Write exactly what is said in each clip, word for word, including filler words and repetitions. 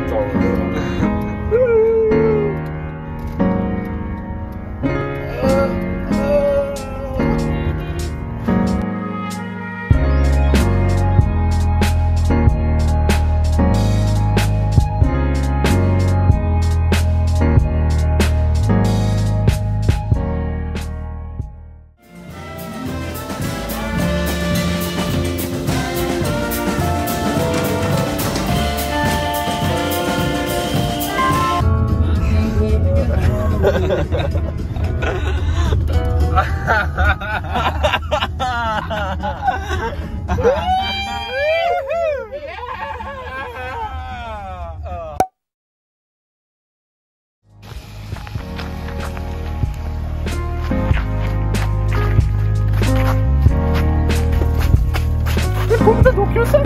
Velkommen til Dokkhuset!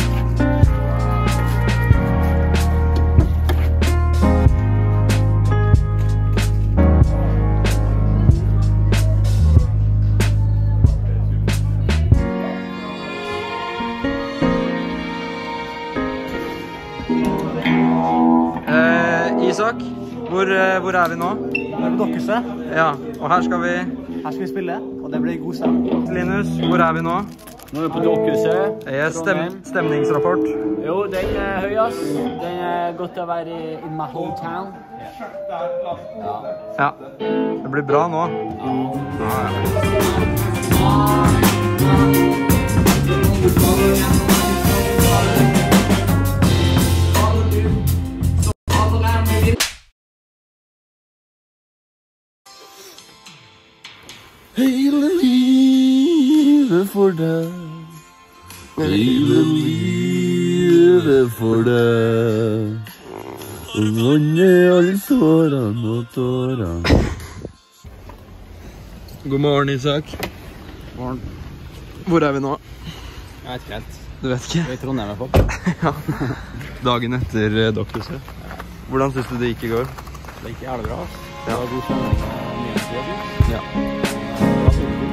Eh, Isak, hvor, hvor er vi nå? Vi er på Dokkhuset. Ja, og her skal vi... Her skal vi spille, og det blir god sang. Linus, hvor er vi nå? Nå er vi på Dokkhuset. Jeg stem, stemningsrapport. Jo, den er høy, ass. Den er godt å være i in my hometown. Ja. Ja, det blir bra nå. Ja, Hele livet for deg. Hele livet for deg. Vannet alle tårene og tårene. God morgen, Isak. Morgen. Hvor er vi nå? Jeg vet ikke helt. Du vet ikke? Vi er i Trondheim i hvert fall. Ja. Dagen etter uh, Dokkhuset. Hvordan synes du det gikk i går? Det gikk jævlig bra, ass. Det Ja. var god stemning og mye jobb. Ja. Bra solfilm.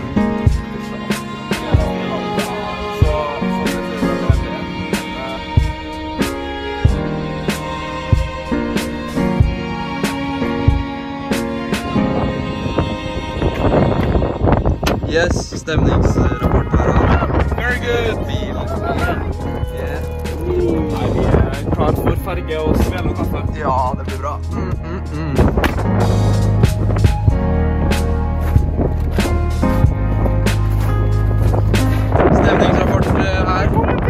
Yes, stemningsrapport her. Very good, bil. Yeah. Nei, vi er klar for farge og svele og kaffe. Ja, det blir bra. Mm, mm, mm. Stemningsrapport her.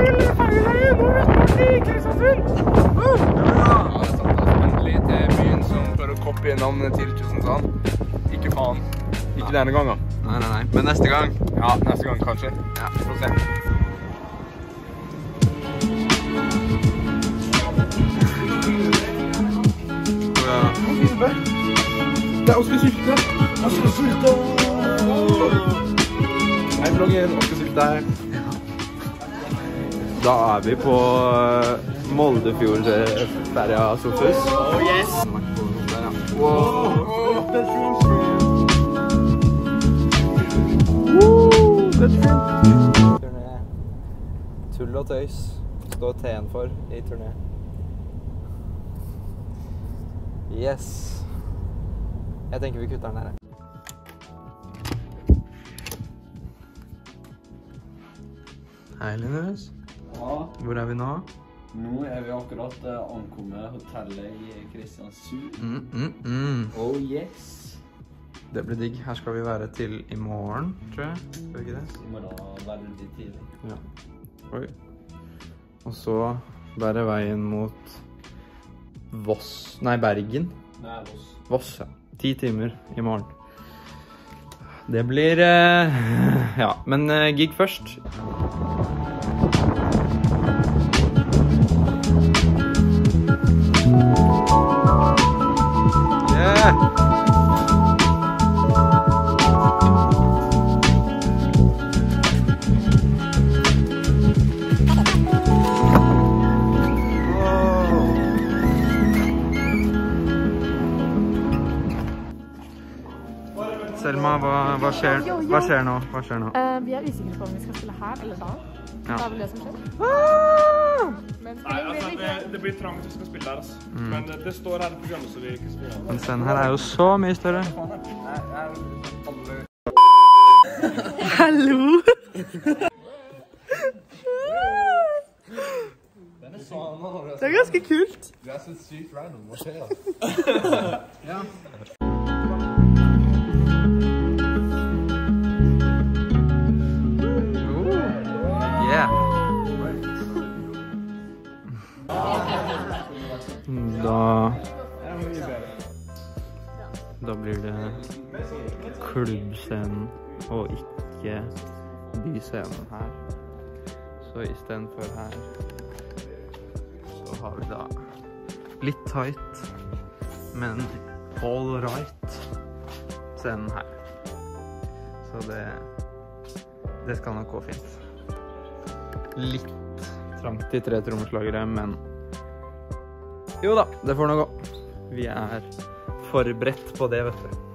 Endelig til byen som prøver å koppe navnet til Kristiansand. Ikke faen. Ikke denne gangen. Nei, nei, nei. Men neste gang. Ja, neste gang kanskje. Ja. Vi får se. Ja. Det er Oskar Sylte. Oskar Sylte. Hei, vloggen. Oskar Sylte her. Da er vi på Moldefjordferja Sofus. Oh yes! Wow. Turné. Tull og tøys står T-en for i turné. Yes. Jeg tenker vi kutter den her. Hei, Linus. Ja, Hvor er vi nå? nå er vi akkurat uh, ankommet hotellet i Kristiansund. Mm, mm, mm. Oh yes! Det blir digg. Her skal vi være til i morgen, tror jeg. Skal vi ikke det? I morgen veldig tidlig. Ja. Oi. Og så bærer veien mot Voss, nei Bergen. Nei, Voss. Voss, ja. Ti timer i morgen. Det blir, eh, ja, men eh, gig først. Yeah! Selma, hva, hva, skjer, hva skjer nå? Hva skjer nå? Uh, vi er usikre på om vi skal spille her eller da. Ja. Det er vel det som skjer. Men Nei, spilling altså, blir det, ikke. det blir trangt hvis vi skal spille der, altså. Men det, det står her i programmet, så vi ikke spiller. Den scenen her er jo så mye større. Hallo! Det er ganske kult. Det er så sykt random. Hva skjer da? Ja. Yeah. Da Da blir det klubbscenen og ikke byscenen her. Så i stedet for her så har vi da litt tight, men all right scenen her. Så det det skal nok gå fint. Litt trangt i tre trommeslagere, men jo da, det får nå gå. Vi er forberedt på det, vet du.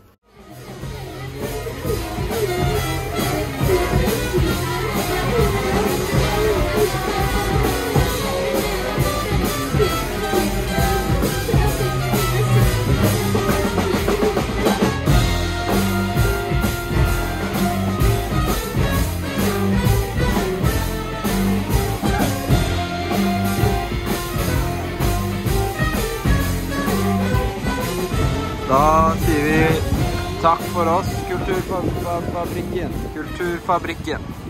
Da sier vi takk for oss, Kulturfabrikken. Kulturfabrikken.